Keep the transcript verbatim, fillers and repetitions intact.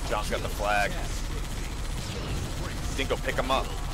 John's got the flag. Dingo, pick him up.